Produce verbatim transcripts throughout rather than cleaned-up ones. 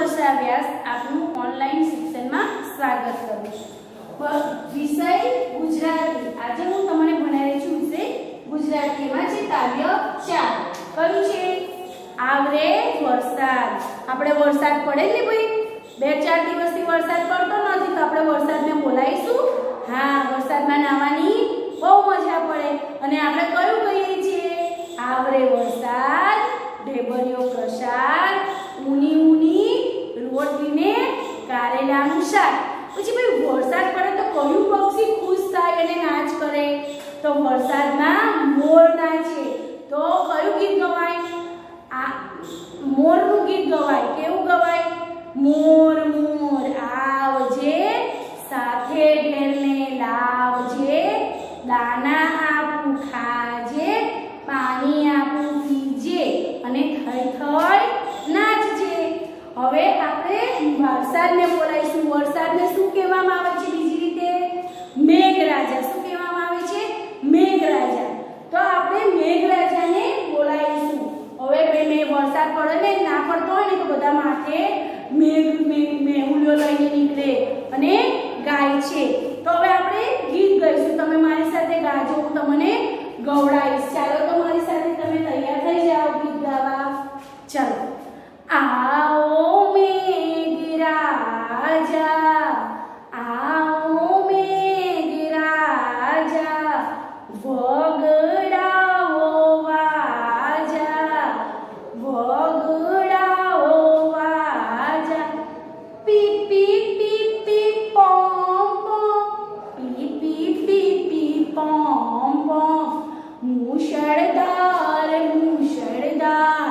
વર્ષા વ્યાસ આપનું ઓનલાઈન શિક્ષણમાં સ્વાગત કરું છું। વિષય ગુજરાતી। આજે હું તમને ભણાવી છું વિષય ગુજરાતીમાં છે કાવ્ય ચાર। કયું છે? આવરે વરસાદ। આપણે વરસાદ પડે ને ભાઈ, બે ચાર દિવસથી વરસાદ પડતો નથી તો આપણે વરસાદને બોલાવીશું। હા, વરસાદમાં નાહવાની બહુ મજા પડે। અને આપણે કયું કહીએ છીએ? આવરે વરસાદ, ઢેબરિયો પ્રસાદ, ઊની ઊની રોટલીને કારેલાનું શાક। પછી ભાઈ વરસાદ પડે તો કયું પક્ષી ખુશ થાય અને નાચ કરે? તો વરસાદમાં મોર નાચે। તો કયું ગીત ગવાય? આ મોરનું ગીત ગવાય। કેવું ગવાય? મોર મોર આવજે, સાથે ઘેરને લાવજે, દાના આપું ખાજે, પાણી આપું પીજે, અને થઈ થઈ નાચજે। હવે આપણે વરસાદને બોલાવીશું। વરસાદને શું કહેવામાં આવે છે? બીજી રીતે મેઘરાજા। શું કહેવામાં આવે છે? મેઘરાજા। તો આપણે મેઘરાજાને બોલાવીશું। હવે બે મે વરસાદ પડે ને ના પડતો હોય ને તો બધા માથે મેઘ મેહુલિયો લઈને નીકળે અને ગાય છે। તો હવે આપણે ગીત ગાઈશું। તમે મારી સાથે ગાજો, હું તમને ગવડાવીશ। ચાલો તો મારી સાથે તમે તૈયાર થઈ જાઓ ગીત ગાવા। ચાલો। आओ मेघराजा, आओ मेघराजा, वगड़ाओ वाजा, वगड़ाओ वाजा, पी पी पी पी पोम पोम, पी पी पी पी पोम पोम, मूषलधार मूषलधार,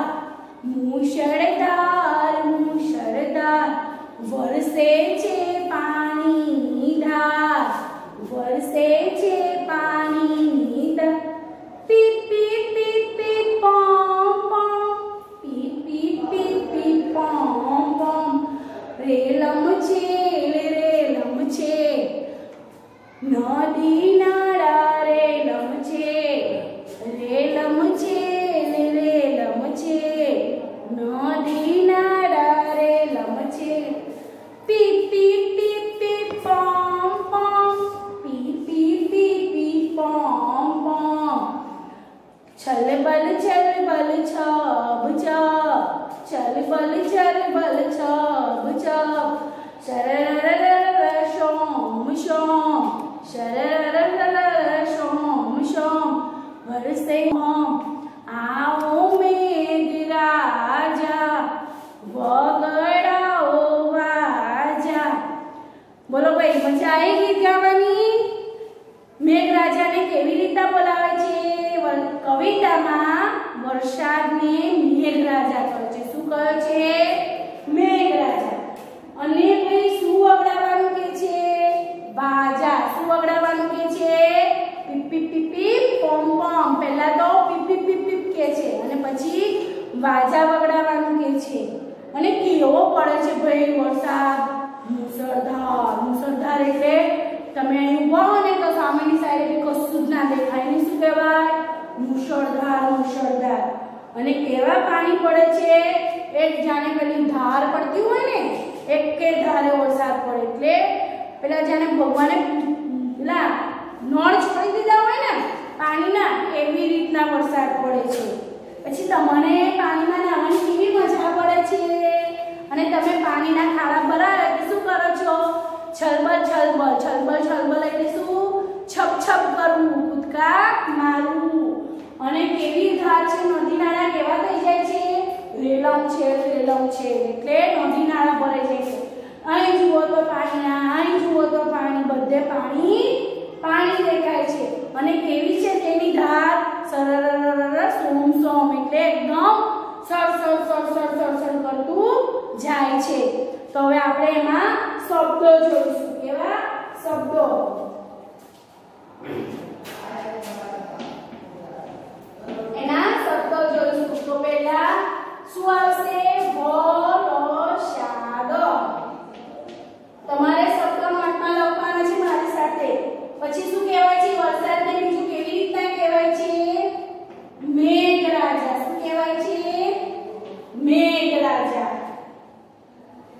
मूषलधार मूषलधार, वरसे छे पाणीनी धार, वरसे छे पाणीनी धार, पी पी पी पी पोम पोम, पी पी पी पी पोम पोम, रेलम छे रेलम छे, नदी नाळा रेलम छे, रेलम छे रेलम छे, नदी नाळा रेलम छे, पी पी पी पी पोम पोम, पी पी पी पी पोम पोम, छल बल छल बल छब छब, छल बल छल बल छब छब, शररररर शोम शोम, शररररर शोम शोम, बरसे होम, आओ मेघराजा, वगड़ाओ वाजा। बोलो भाई, मजा आई गीत गावानी? मेघराजाने केवी रीते बोलावे छे? कवितामां वरसादने मेघराजा कहे छे। शुं कहे छे? मेघराजा। અને ભાઈ શું વગડાવાનું કે છે? વાજા। શું વગડાવાનું કે છે? પીપ પીપ પીપ પીપ પોમ પોમ। પહેલા તો પીપ પીપ પીપ પીપ કે છે અને પછી વાજા વગડાવાનું કે છે। અને કેવો પડે છે ભાઈ વરસાદ? મુસળધાર। મુસળધાર એટલે તમે અહીં ઊભા હો ને તો સામેની સાઈડે કશું જ ના દેખાય ને શું કહેવાય? મુસળધાર મુસળધાર। અને કેવા પાણી પડે છે? એક જાણે પેલી ધાર પડતી હોય ને, એક કે ધારે વરસાદ પડે એટલે પેલા જાણે ભગવાને પેલા નળ છોડી દીધા હોય ને પાણીના, એવી રીતના વરસાદ પડે છે। પછી તમને પાણીમાં નાહવાની કેવી મજા પડે છે? અને તમે પાણીના ખાડા ભરાય એટલે શું કરો છો? છલબલ છલબલ। છલબલ છલબલ એટલે શું? છપ છપ કરવું, કૂદકા મારવું। અને કેવી ધાર છે? નદી નાળા કેવા થઈ જાય છે? રેલમ છે રેલમ છે એટલે નદી નાળા ભરાઈ જાય છે। અહીં જુઓ તો પાણી, અહીં જુઓ તો પાણી, બધે પાણી પાણી દેખાય છે। અને કેવી છે તેની ધાર? સરરરરર સોમ સોમ એટલે એકદમ સર સર સર સર સર સર કરતું જાય છે। તો હવે આપણે એમાં શબ્દો જોઈશું। કેવા શબ્દો? એના શબ્દો જોઈશું। તો પહેલા શું આવશે? વરસાદ। તમારે શબ્દ નોટમાં લખવાના છે મારી સાથે। પછી શું કહેવાય છે વરસાદને? બીજું કેવી રીતના કહેવાય છે? મેઘરાજા। શું કહેવાય છે? મેઘરાજા।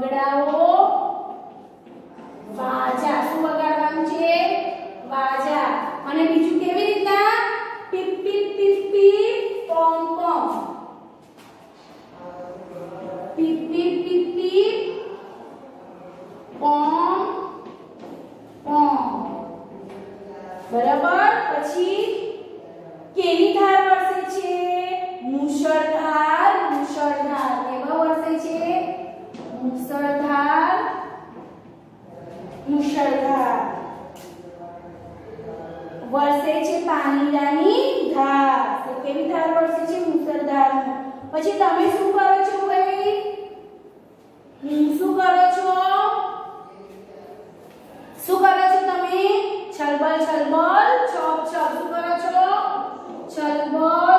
વગડાઓ વાજા. શું વગાડવાનું છે? વાજા. અને બીજું કેવી રીતના? પીપ પીપ પીપ પીપ પોમ પોમ. પીપ પીપ પીપ પીપ પોમ પોમ. બરાબર. પછી કેવી ધાર વરસે છે? મુશળધાર. મુશળધાર. કેવા વરસે છે? મુશળધાર. મુશળધાર વરસે છે પાણીની ધાર. તો કેવી ધાર વરસે છે? મુશળધાર. પછી તમે શું કરો છો ભાઈ? શું કરો છો? શું કરો છો તમે? છલબલ છલબલ છપ છપ. શું કરો છો? છલબલ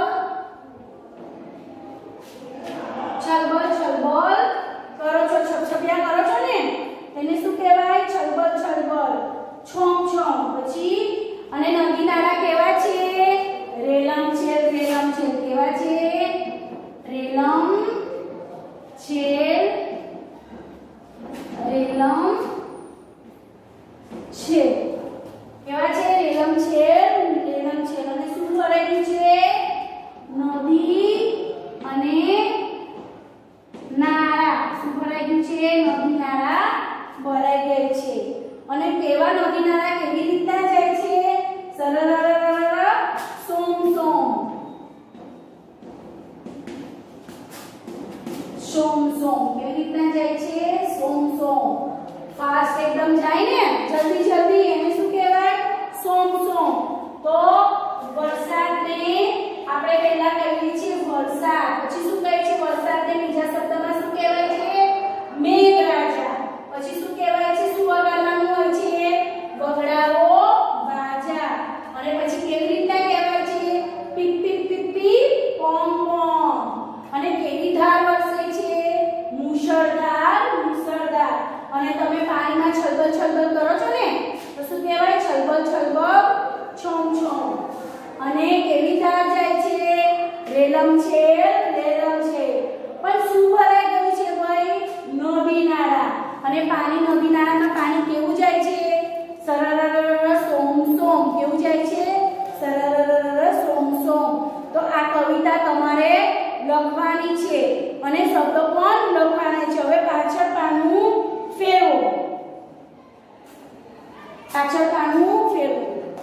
છલબલ છલબલ કરો છો. છપછપિયા કરો છો ને, એને શું કહેવાય? છલબલ છલબલ છોમ છોમ. પછી અને નદી નાળા કેવા છે? રેલમ છે. રેલમ છે. કેવા છે? રેલમ છે. રેલમ છે. કેવા છે? રેલમ છે. રેલમ છે. અને શું ભરાયું છે? નદી અને નાળા. શું ભરાયું છે? નદી નાળા ભરાઈ ગઈ છે. અને કેવા નદી નાળા કેવી રીતના જાય છે? સરરરરર સોમ સોમ. સોમ સોમ. કેવી રીતના જાય છે? સોમ સોમ. ફાસ્ટ એકદમ જાય ને, જલ્દી જલ્દી. એને શું કહેવાય? સોમ સોમ. તો વરસાદને આપણે પહેલા કહીએ છીએ વરસાદ. પછી શું કહે છે? વરસાદને બીજા શબ્દમાં શું કહેવાય છે? મેઘરાજા. પછી શું કહેવાય છે? શું વગાડવાનું હોય છે? વગડાઓ વાજા. અને પછી કેવી રીતના કહેવાય છે? પીપ પીપ પીપ પીપ પોમ પોમ. અને કેવી ધાર વરસે છે? મુશળધાર. મુશળધાર. અને તમે પાણીમાં છલબલ છલબલ કરો છો ને, તો શું કહેવાય? છલબલ છલબલ છોમ છોમ. અને કેવી ધાર જાય છે? રેલમ છે. રેલમ છે. પણ શું ભરાઈ ગયું છે ભાઈ? નદી નાળા. અને પાણી નદી નાળામાં પાણી કેવું જાય છે? સરરરરર સોમ સોમ. કેવું જાય છે? સરરરરર સોમ સોમ. તો આ કવિતા તમારે લખવાની છે અને શબ્દો પણ લખવાના છે. હવે પાછળ પાનું ફેરવો. પાછળ પાનું ફેરવો.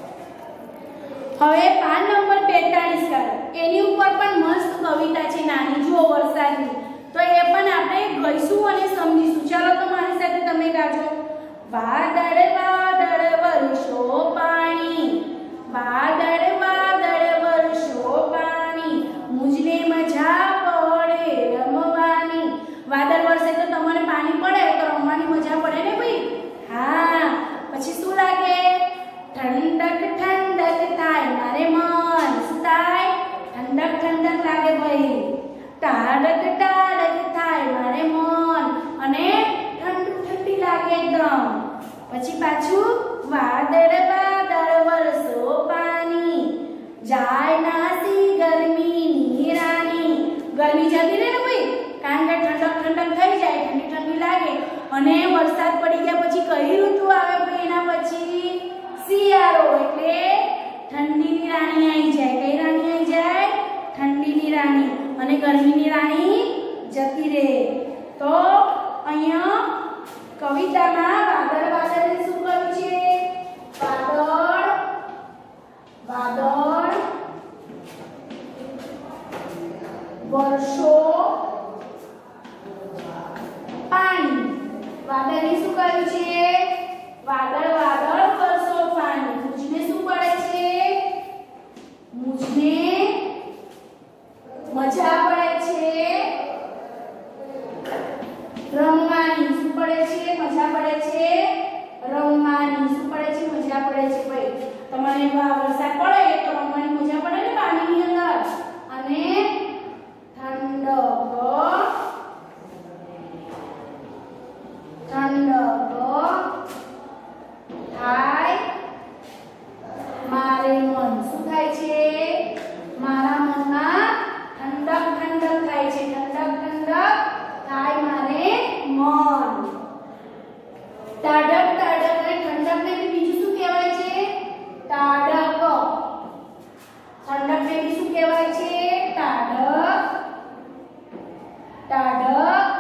હવે પાન નંબર બેતાળીસ કાઢો. એની ઉપર પણ મસ્ત કવિતા છે નાની, જુઓ વરસાદની. તો એ પણ આપણે ગઈશું અને સમજીશું. ચાલો તો મારી સાથે તમે ગાજો. વાદળ વાદળ વરસો પાણી. વાદળ વાદળ વરસો પાણી. મુજને મજા પડે રમવાની. વાદળ વરસે તો તમને પાણી પડે તો રમવાની મજા પડે ને ભાઈ? હા. પછી શું લાગે? ઠંડક ઠંડક થાય મારે મન. શું થાય? ઠંડક ઠંડક લાગે ભાઈ. ટાડક ટાડક થાય મારે મન. અને ઠંડુ ઠંડી લાગે એકદમ. પછી પાછું વાદળ વાદળ વરસો પાણી. જાય નાસી ગરમીની રાની. ગરમી જતી રહે ને ભાઈ, કારણ કે ઠંડક ઠંડક થઈ જાય, ઠંડી ઠંડી લાગે. અને વરસાદ પડી ગયા પછી કઈ ઋતુ આવે ભાઈ? એના પછી શિયાળો. એટલે ઠંડીની રાણી આવી જાય. કઈ રાણી આવી જાય? ઠંડીની રાણી. અને ગરમીની રાણી જતી રહે. તો અહીંયા કવિતામાં વાદળ વાદળને શું કર્યું છે? વાદળ વાદળ વર્ષો પાણી. વાદળને શું કર્યું છે? વાદળ વાદળ વર્ષો પાણી. મુજને શું પડે છે? મુજને મજા પડે છે રમવાની. શું પડે છે? મજા પડે છે ટાઢક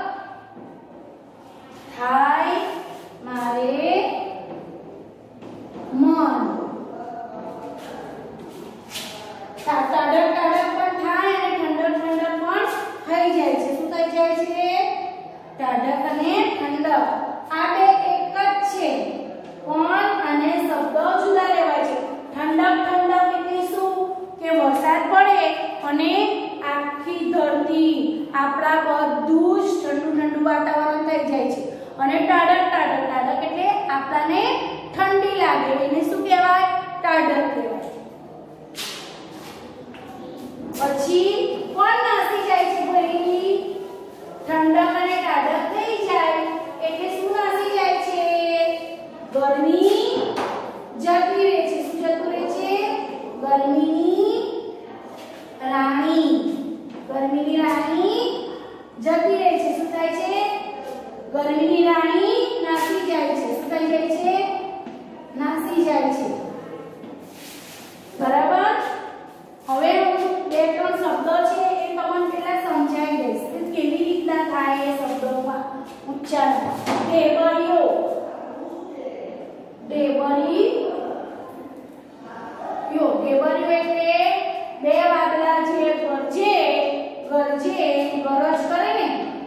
થાય મારે મન. ટાઢક ટાઢક પણ થાય અને ઠંડક ઠંડક પણ થઈ જાય છે. શું થઈ જાય છે? ટાઢક અને ઠંડક આ બે એક જ છે પણ અને શબ્દ જુદા લેવાય છે. ઠંડક ઠંડક એટલે શું કે વરસાદ પડે અને આખી ધરતી આપણા બધું જ ઠંડુ ઠંડુ વાતાવરણ થઈ જાય છે. અને ટાઢક ટાઢક ટાઢક એટલે આપણાને ઠંડી લાગે એને શું કહેવાય? ટાઢક કહેવાય. પછી કોણ નાસી જાય છે ભાઈ? ઠંડક અને ટાઢક થઈ જાય એટલે શું નાસી જાય છે? ગરમી જતી રહે છે. શું જતું રહે છે? ગરમીની રાણી. ગરમીની રાણી જતી રહે છે. શું થાય છે? ગરમીની રાણી નાસી જાય છે. શું થઈ જાય છે? નાસી જાય છે. બરાબર. હવે હું બે ત્રણ શબ્દો છે એ તમને પહેલા સમજાવી દઈશ કે કેવી રીતના થાય એ શબ્દોમાં ઉચ્ચારણ. ઢેબરિયો. ઢેબરિયો. ઢેબરિયો એટલે બે વાદળા જે ગરજે ગરજે ગરજ કરે ને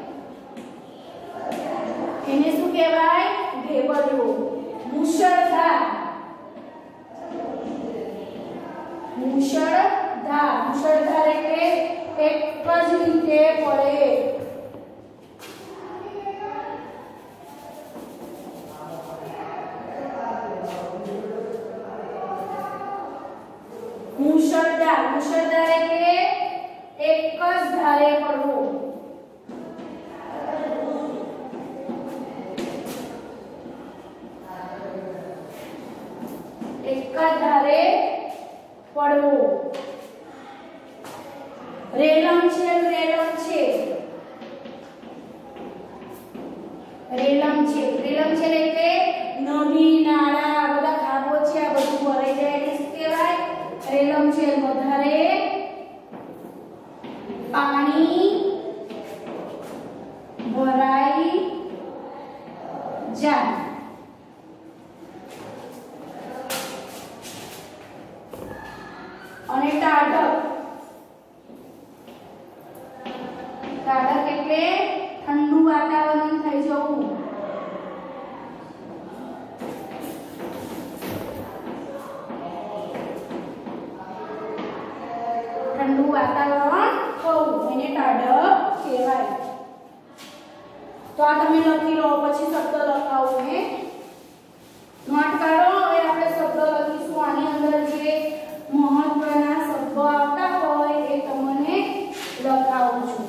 એને શું કહેવાય? ઢેબરિયો. મુશળધાર. મુશળધાર. મુશળધાર એટલે એક જ રીતે પડે. મુશળધાર. મુશળધાર એટલે એક જ ધારે પડવું. એક જ ધારે પડવું. રેલમ છે. રેલમ છે. રેલમ છે. રેલમ છે એટલે નદી નાળા બધા ખાબોચિયા બધું ભરાઈ જાય એટલે શું કહેવાય? રેલમ છે. વધારે પાણી ભરાઈ જાય. અને ટાઢક. ટાઢક એટલે ઠંડુ વાતાવરણ થઈ જવું. ઠંડુ વાતાવરણ થવું એને ટાઢક કહેવાય. તો આ તમે લખી લો. પછી શબ્દ લખાવું હે. નોટ કરો. હવે આપણે શબ્દ લખીશું. આની અંદર જે મહત્વના શબ્દો આવતા હોય એ તમને લખાવું છું.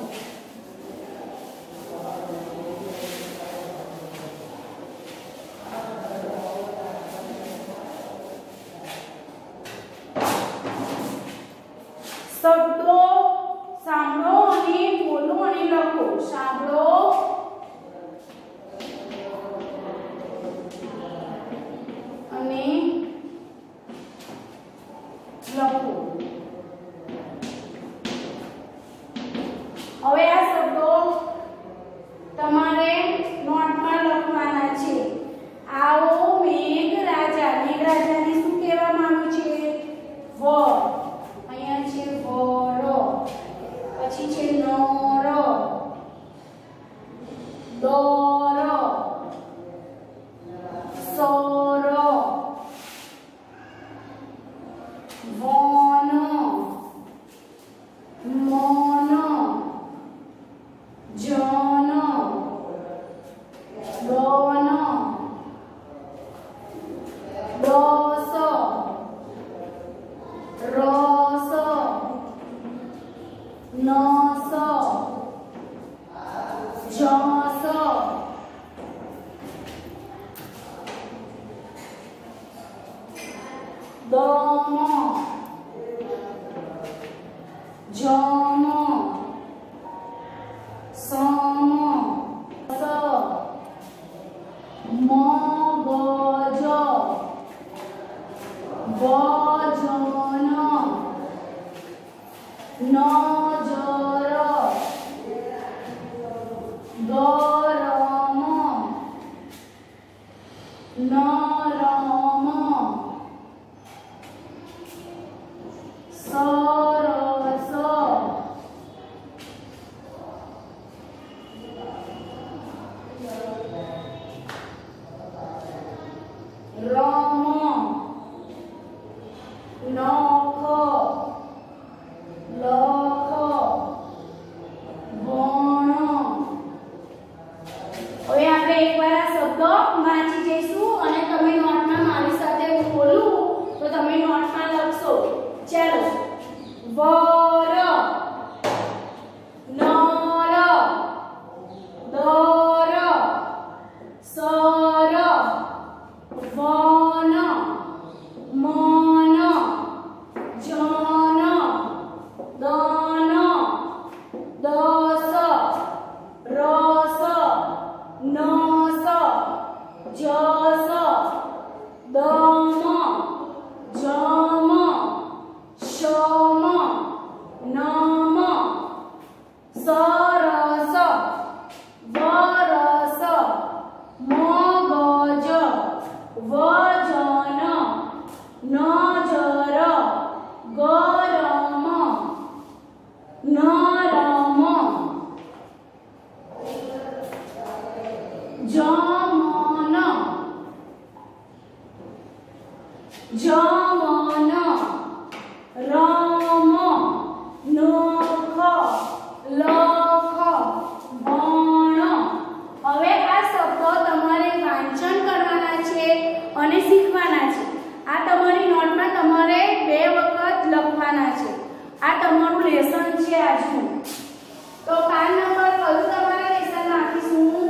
શબ્દો સાંભળો અને બોલો અને લખો. સાંભળો અને લખો. હવે આ શબ્દો તમારે નોટમાં લખવાના છે. આવો મેઘરાજા. મેઘરાજાને શું કહેવામાં આવ્યું છે? વર. અહીંયા છે વર. પછી છે નર, દોર, સોર, વન, મન, જન, દન, દસ, રસ, નસ, જસ, દમ, જમ, સમ, સ, મગજ, વજન, નજર, ગરમ નરમ સરસ રમ નખ લખ ભણ. હવે આપણે એકવાર આ શબ્દો વાંચી જઈશું અને તમે નોટમાં મારી સાથે હું બોલું તો તમે નોટમાં લખશો. ચાલો. વર નર દર સર વન મન જન દન દસ રસ નસ જસ દમ જમ શમ નમ સરસ વરસ મગજ વજન નજર ગરમ નરમ જમન જમન રમ નખ લખ ભણ. હવે આ શબ્દો તમારે વાંચન કરવાના છે અને શીખવાના છે. આ તમારી નોટમાં તમારે બે વખત લખવાના છે. આ તમારું લેસન છે આજનું. તો પાન નંબર કયું તમારા લેસનમાં આપીશું.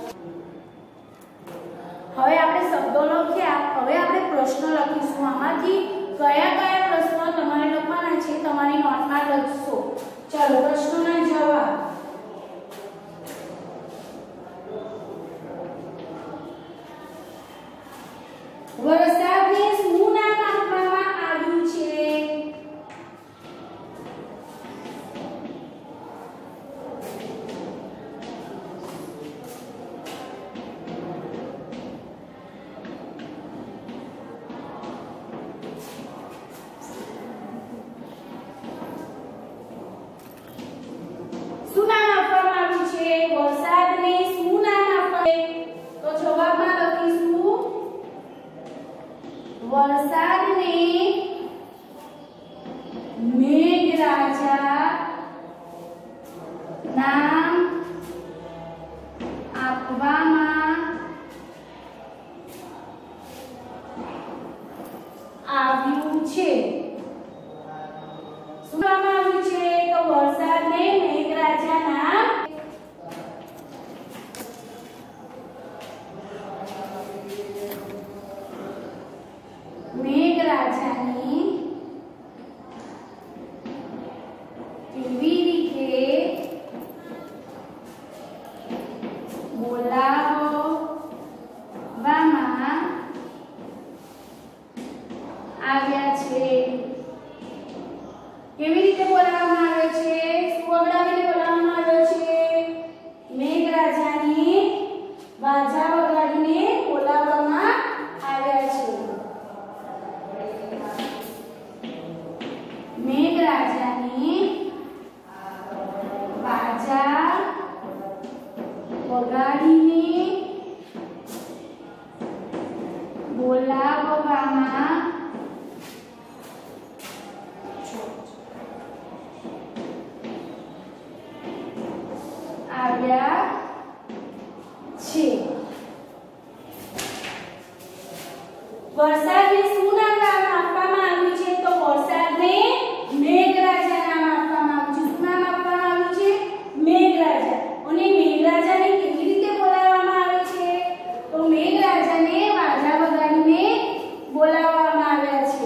હવે આપણે શબ્દો લખ્યા. હવે આપણે પ્રશ્ન લખીશું. આમાંથી કયા કયા પ્રશ્નો તમારે લખવાના છે તમારી નોટમાં લખશો. ચાલો પ્રશ્નોના જવાબ. વરસાદને શું નામ આપવામાં આવ્યું છે. શું નામ આપવામાં આવ્યું છે. વરસાદને શું નામ આપવામાં. તો જવાબમાં લખીશું વરસાદને મેઘરાજા નામ આપવામાં આવ્યું છે. શું નામ આવ્યું છે. તો વરસાદને મેઘરાજા નામ મેઘરાજાની કેવી રીતે બોલાવવામાં આવ્યા છે. કેવી રીતે બોલાવવામાં આવે છે. શું વગાડીને બોલાવવામાં આવ્યો છે. મેઘરાજાની બાજા વગાડીને બોલાવવામાં આવ્યા છે. મેઘરાજાની બાજા વગાડીને બોલાવવામાં આવ્યા છે. વરસાદને શું નામ આપવામાં આવ્યું છે. તો વરસાદને મેઘરાજા નામ આપવામાં આવ્યું છે. શું નામ આપવામાં આવ્યું છે. મેઘરાજા. અને મેઘરાજાને કેવી રીતે બોલાવવામાં આવે છે. તો મેઘરાજાને બાજા વગાડીને બોલાવવામાં આવ્યા છે.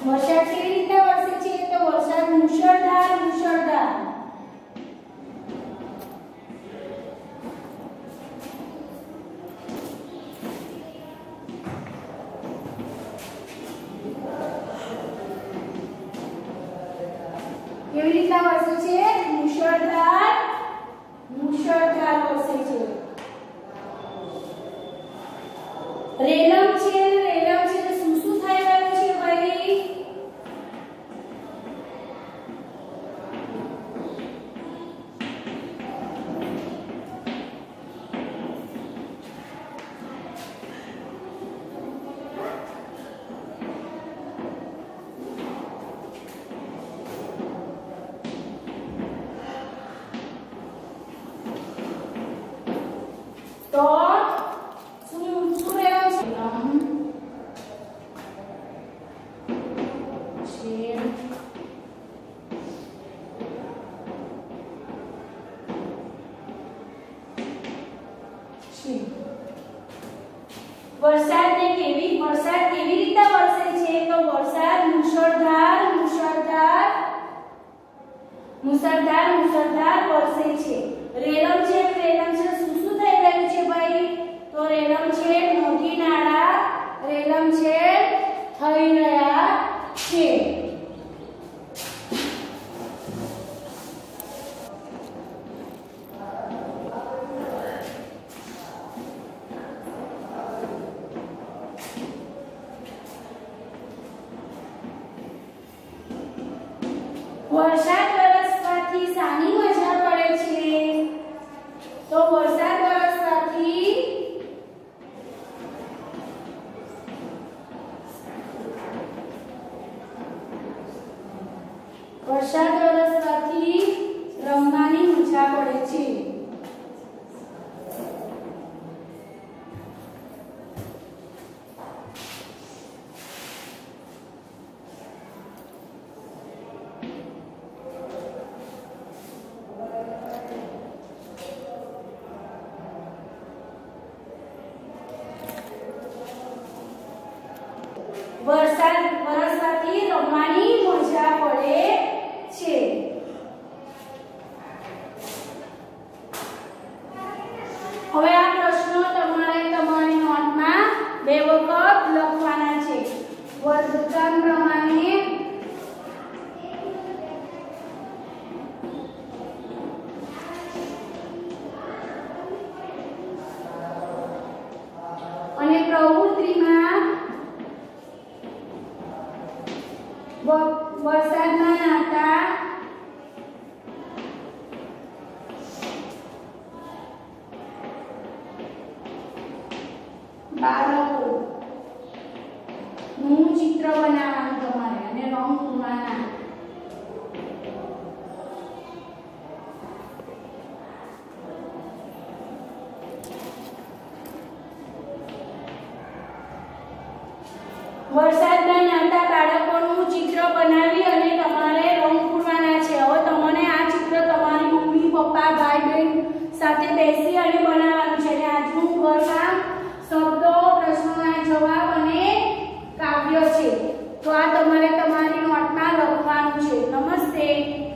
વરસાદ કેવી રીતે વરસે છે? તો વરસાદ મુશળધાર મુશળધાર કેવી રીતના વરસે છે? મુશળધાર મુશળધાર વરસે છે. રેલમ છે રેલમ છે તો શું શું થઈ રહ્યું છે ભાઈ? તો શું શું રહ્યો છે? છે વરસાદને કેવી વરસાદ કેવી રીતે વરસે છે? તો વરસાદ મુશળધાર મુશળધાર મુશળધાર મુશળધાર વરસે છે. રેલમ છે રેલમ છે શું શું થઈ રહ્યું છે ભાઈ? તો રેલમ છે મોટી નાળા રેલમ છે થઈ રહ્યા છે. વરસાદ વરસવાથી શાની મજા પડે છે? તો વરસાદ વરસવાથી વરસાદ વરસવાથી રમવાની મજા પડે છે. વરસાદ વરસવાથી રમવાની મજા પડે છે. હવે આ પ્રશ્નો તમારે તમારી નોટમાં બે વખત લખવાના છે. વર્ગક્રમ પ્રમાણે અને પ્રવૃત્તિમાં વરસાદમાં નાતા બાળકો નું ચિત્ર બનાવવાનું તમારે અને રંગ પૂરવાના. વરસાદમાં નાતા બાળકોનું ચિત્ર બનાવી અને તમારે રંગ પૂરવાના છે. હવે તમને આ ચિત્ર તમારી મમ્મી પપ્પા ભાઈ બહેન સાથે બેસી અને બનાવવાનું છે. અને આજનું ઘરકામ શબ્દો પ્રશ્નોના જવાબ અને કાવ્ય છે. તો આ તમારે તમારી નોટમાં લખવાનું છે. નમસ્તે.